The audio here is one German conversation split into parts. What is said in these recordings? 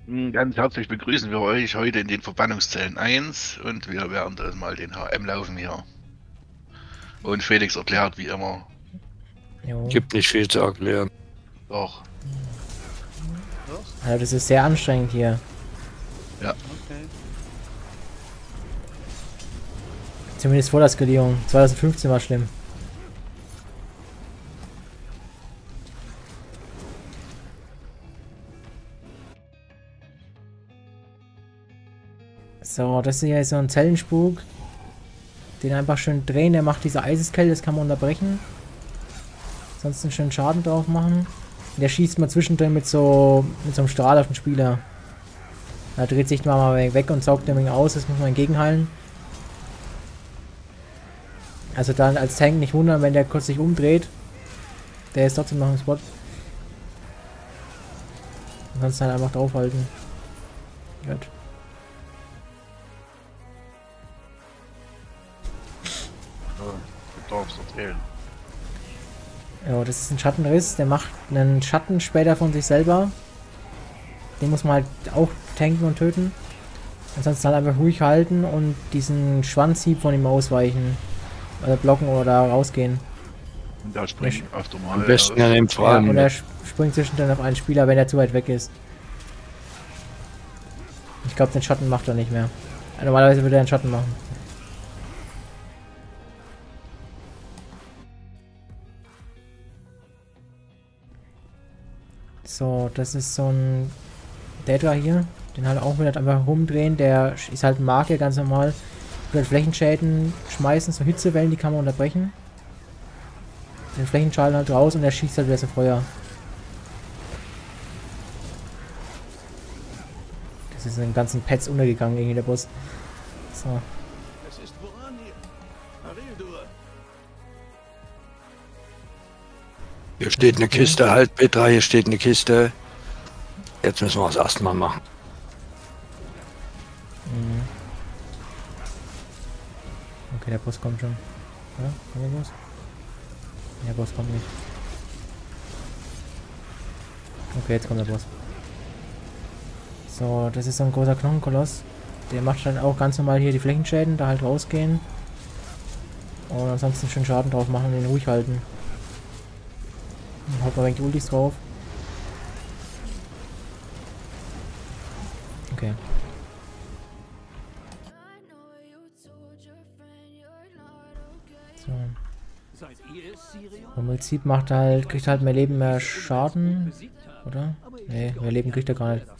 Ganz herzlich begrüßen wir euch heute in den Verbannungszellen 1 und wir werden dann mal den HM laufen hier. Und Felix erklärt wie immer. Jo. Gibt nicht viel zu erklären. Doch. Also das ist sehr anstrengend hier. Ja. Okay. Zumindest vor der Skalierung. 2015 war schlimm. So, das hier ist so ein Zellenspuk. Den einfach schön drehen, der macht diese Eiseskälte, das kann man unterbrechen. Sonst einen schönen Schaden drauf machen. Der schießt mal zwischendrin mit so einem Strahl auf den Spieler. Da dreht sich mal weg und saugt den aus, das muss man entgegenhalten. Also dann als Tank nicht wundern, wenn der kurz sich umdreht. Der ist trotzdem noch im Spot. Ansonsten halt einfach draufhalten. Gut. Du darfst erzählen. Ja, das ist ein Schattenriss, der macht einen Schatten später von sich selber. Den muss man halt auch tanken und töten. Ansonsten halt einfach ruhig halten und diesen Schwanzhieb von ihm ausweichen. Oder blocken oder da rausgehen. Und da springen öfter mal. Am besten an dem Ja, Fragen. und er springt zwischendrin auf einen Spieler, wenn er zu weit weg ist. Ich glaube, den Schatten macht er nicht mehr. Normalerweise würde er einen Schatten machen. So, das ist so ein Daedra hier. Den halt auch wieder einfach rumdrehen. Der ist halt ein Magier, ganz normal. Wird Flächenschäden schmeißen, so Hitzewellen, die kann man unterbrechen. Den Flächenschaden halt raus und er schießt halt wieder so Feuer. Das ist in den ganzen Pads untergegangen, irgendwie der Boss. So. Es ist woran hier? Arildur. Hier steht eine Kiste, halt Petra, hier steht eine Kiste. Jetzt müssen wir das erstmal machen. Mhm. Okay, der Boss kommt schon. Ja, kommt der Boss? Der Boss kommt nicht. Okay, jetzt kommt der Boss. So, das ist so ein großer Knochenkoloss. Der macht dann auch ganz normal hier die Flächenschäden, da halt rausgehen. Und ansonsten schön Schaden drauf machen und den ruhig halten. Dann haut man die Ultis drauf. Okay. So. Seid ihr es, Sirion? Im Prinzip kriegt halt mehr Leben, mehr Schaden. Oder? Nee, mehr Leben kriegt er gar nicht.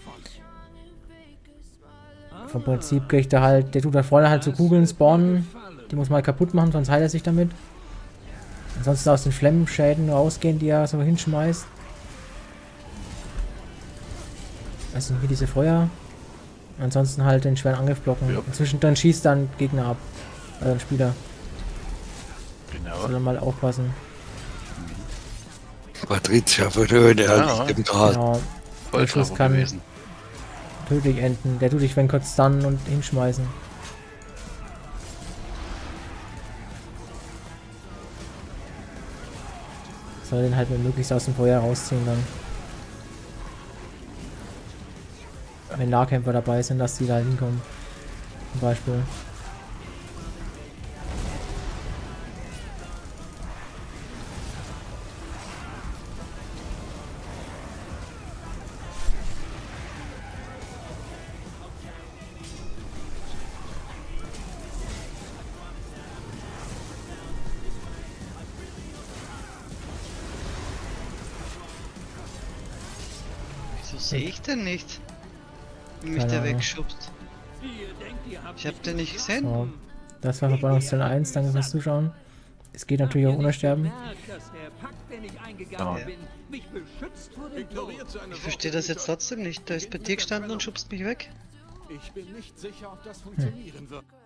Vom Prinzip kriegt er halt, der tut da vorne halt so Kugeln spawnen. Die muss man halt kaputt machen, sonst heilt er sich damit. Ansonsten aus den Flammenschäden rausgehen, die er so hinschmeißt. Das sind hier diese Feuer. Ansonsten halt den schweren Angriff blocken. Ja. Und zwischendrin schießt dann Gegner ab. Also ein Spieler. Genau. Soll er mal aufpassen. Patricia verdröhnt, er Ja. liegt im Gras. Genau. Der Schuss Volltreffer kann gewesen. tödlich enden. Der tut dich wenn kurz stunnen und hinschmeißen. Soll den halt möglichst aus dem Feuer rausziehen dann. Wenn Nahkämpfer dabei sind, dass die da hinkommen. Zum Beispiel. Wieso sehe ich denn nicht? Wie mich Keine der Ahnung. wegschubst. Ich hab den nicht gesehen. So. Das war Verbannungszelle 1, danke fürs Zuschauen. Es geht natürlich auch ohne Sterben. Ja. Ich verstehe das jetzt trotzdem nicht. Da ist bei dir gestanden und schubst mich weg. Ich bin nicht sicher, ob das funktionieren wird.